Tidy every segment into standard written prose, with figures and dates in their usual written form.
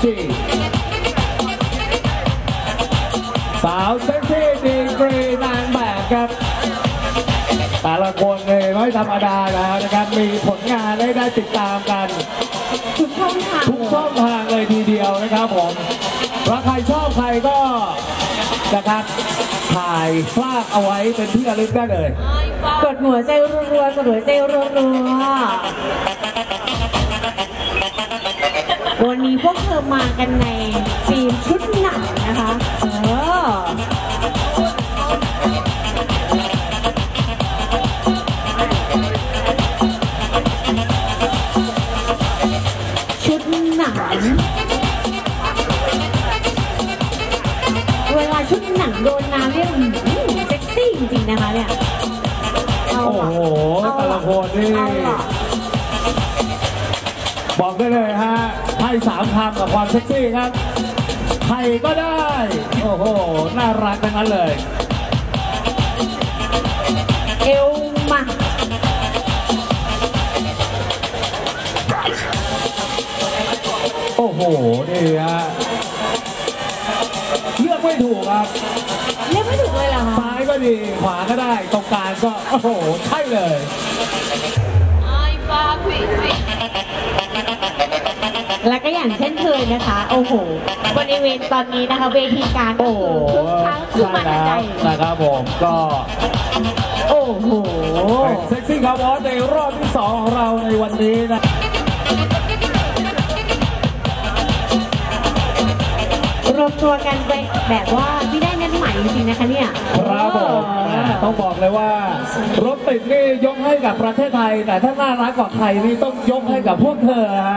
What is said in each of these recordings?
จีสาวเซ็กซี่ดีกรีนางแบบครับแต่ละคนเลยไม่ธรรมดาแล้วนะครับมีผลงานได้ติดตามกันทุกช่องทางเลยทีเดียวนะครับผมถ้าใครชอบใครก็นะครับถ่ายภาพเอาไว้เป็นที่ระลึกได้เลยกดหัวใจรัวๆกดหัวใจรัวๆวันนี้พวกเธอมากันในธีมชุดหนังนะคะชุดหนังเวลาชุดหนังโดนน้ำเนี่ยเซ็กซี่จริงๆนะคะเนี่ยโอ้โหแต่ละคนนี่บอกได้เลยฮะให้3 คำกับความเซ็กซี่ครับใครก็ได้โอ้โหน่ารักทั้งนั้นเลยเอวมาโอ้โหนี่ฮะเลือกไม่ถูกครับเลือกไม่ถูกเลยเหรอคะซ้ายก็ดีขวาก็ได้ตรงกลางก็โอ้โหใช่เลยและก็อย่างเช่นเคยนะคะโอ้โหบริเวณตอนนี้นะคะเวทีการก็คือคึกคักขึ้นมาทันใดนะครับผมก็โอ้โหเซ็กซี่คาร์บอนในรอบที่2ของเราในวันนี้นะรวมตัวกันไปแบบว่าไม่ได้นัดหมายจริงๆนะคะเนี่ยครับผมต้องบอกเลยว่ารถติดนี่ยกให้กับประเทศไทยแต่ถ้าน่ารักกว่าใครนี่ต้องยกให้กับพวกเธอฮะ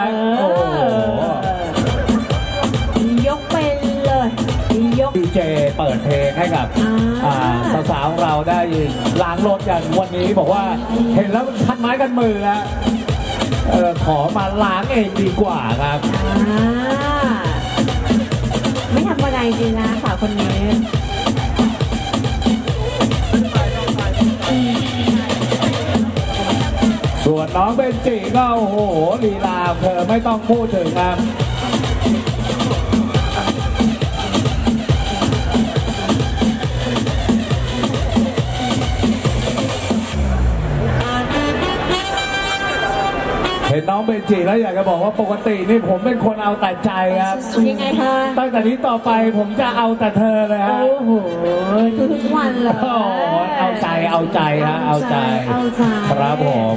ยกไปเลยยกดีเจเปิดเพลงให้กับสาวๆของเราได้ล้างรถอย่างวันนี้บอกว่าเห็นแล้วคันไม้กันมือแล้วขอมาล้างเองดีกว่าครับไม่ธรรมดาจริงนะสาวคนนี้ส่วนน้องเบนจิก็โอ้โหลีลาเธอไม่ต้องพูดถึงครับ เห็นน้องเบนจิแล้วอยากจะบอกว่าปกตินี่ผมเป็นคนเอาแต่ใจครับยังไงคะตั้งแต่นี้ต่อไปผมจะเอาแต่เธอเลยฮะโอ้โหทุกวันเลยเอาใจฮะเอาใจครับผม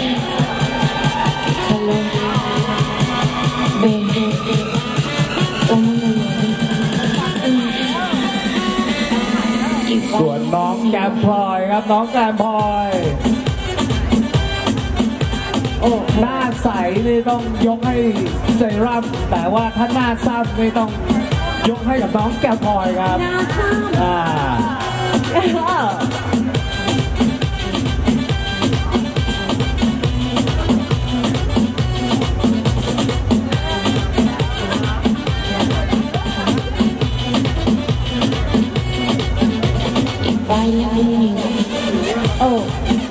ส่วนน้องแกมพลอยครับน้องแกมพลอยโอ้หน้าใสนี่ต้องยกให้เซรั่มแต่ว่าถ้าหน้าซ้ำนี่ต้องยกให้กับน้องแกมพลอยครับหน้าซ้ำไปโอ้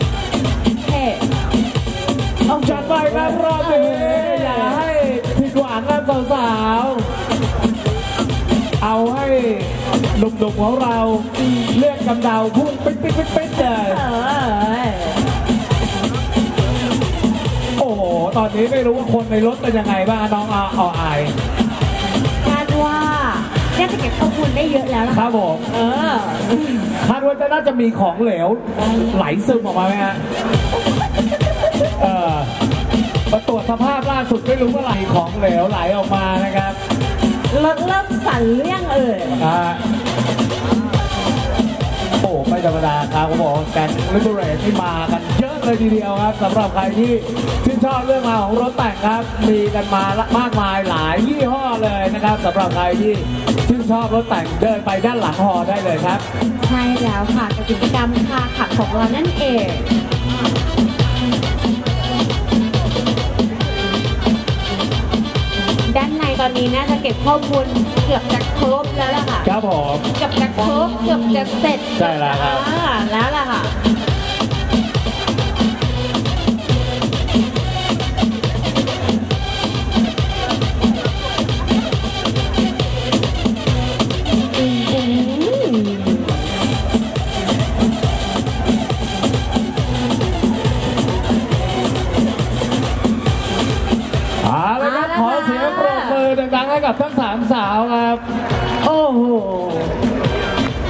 จัดไปครับรอบนี้อย่าให้ผิดหวังนะสาวๆเอาให้หนุ่มๆของเราเลือกกำเดาพุ่งปิ๊ดเลยโอ้โหตอนนี้ไม่รู้ว่าคนในรถเป็นยังไงบ้างน้องอายคาดว่าน่าจะเก็บข้อมูลได้เยอะแล้วนะครับผมคาดว่าน่าจะมีของเหลวไหลซึมออกมาไหมฮะมาตรวจสภาพล่าสุดไม่รู้ว่าไหลของเหลวไหลออกมานะครับรถเริ่มสั่นเรื่องโอ้ไม่ธรรมดาครับเขาบอกแก๊งลิเบอเรตที่มากันเยอะเลยทีเดียวครับสำหรับใครที่ชื่นชอบเรื่องราวของรถแต่งครับมีกันมามากมายหลายยี่ห้อเลยนะครับสำหรับใครที่ชื่นชอบรถแต่งเดินไปด้านหลังฮอได้เลยครับใช่แล้วค่ะกับกิจกรรมคาขับของเรานั่นเองด้านในตอนนี้น่าจะเก็บข้อมูลเกือบจะครบแล้วล่ะค่ะครับผมเกือบจะครบเกือบจะเสร็จใช่แล้วครับแล้วล่ะค่ะ